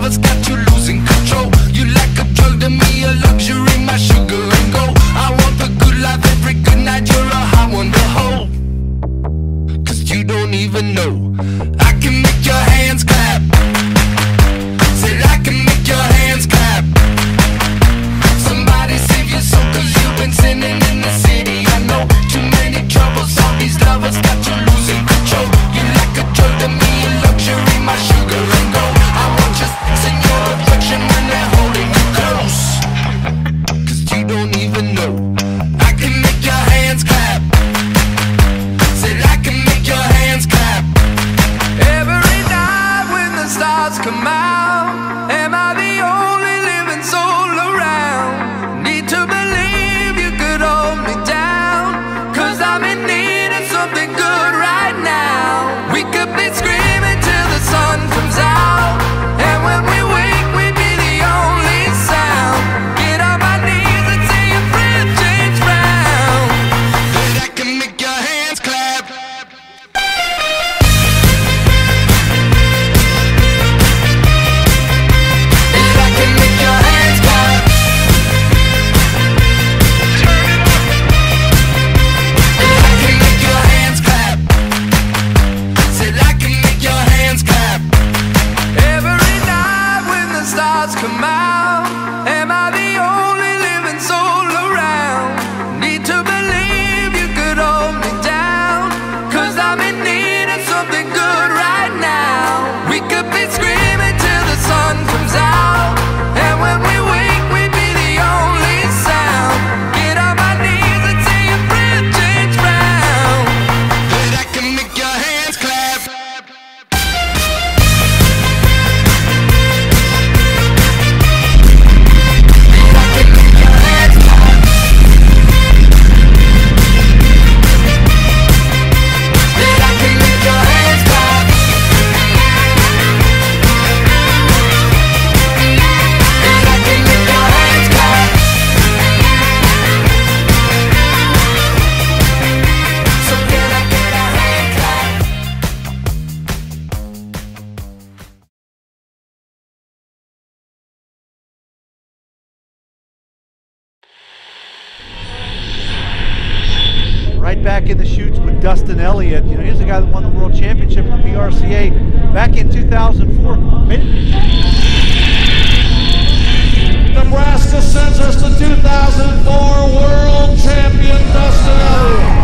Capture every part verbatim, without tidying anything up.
lovers got you losing control. You like a drug to me, a luxury, my sugar and gold. I want the good life every good night, you're a hot one to hold. Cause you don't even know I can make your hands clap. Said I can make your hands clap. Somebody save your soul, cause you've been sinning in the city. I know too many troubles, all these lovers got you losing control. You like a drug to me, a luxury, my sugar and gold. I want your sex and your affection when they're holding you close. Cause you don't even know I can make your hands clap. Said I can make your hands clap. Every night when the stars come out, am I the only living soul around? Need to believe you could hold me down, cause I'm in need of something good right now. We could be screaming till the sun comes out, and when we wake we'd be the only sound. Get on my knees and say your friend change round. That I can make your hands clap. That I can make your hands clap. Turn it up. That I can make your hands clap. Said I can make your hands clap. Every night when the stars come out, am I the only living soul around? Need to believe you could hold me down, cause I'm in need of something good right now. We could be screaming till the sun comes out, and when we wake we'd be the only sound. Get on my knees and say your friend change round. That I can make your hands clap. Right back in the shoots with Dustin Elliott. You know, he's the guy that won the World Championship in the P R C A back in two thousand four. Nebraska sends us the two thousand four World Champion Dustin Elliott.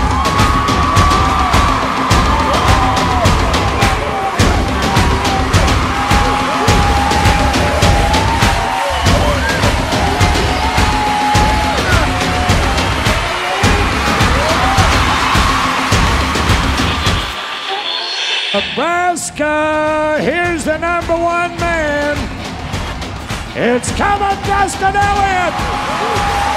Nebraska, here's the number one man. It's coming, Dustin Elliott.